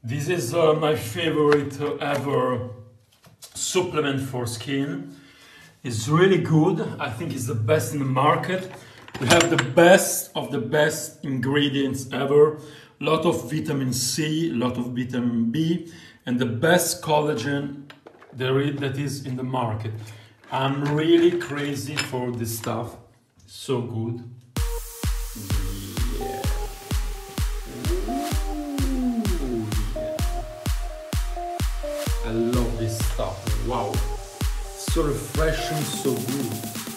This is my favorite ever supplement for skin. It's really good. I think it's the best in the market. We have the best of the best ingredients ever. A lot of vitamin C, a lot of vitamin B, and the best collagen that is in the market. I'm really crazy for this stuff. So good. Yeah. Ooh, yeah. I love this stuff. Wow. So refreshing, so good.